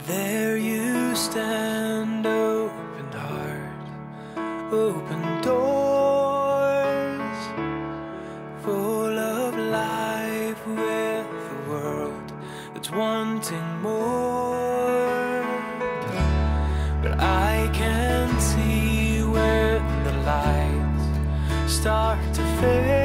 There you stand, open heart, open doors, full of life with a world that's wanting more. But I can see when the lights start to fade,